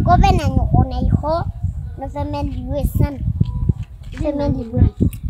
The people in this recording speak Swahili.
Go ben and on a ho, no the men you son. The men you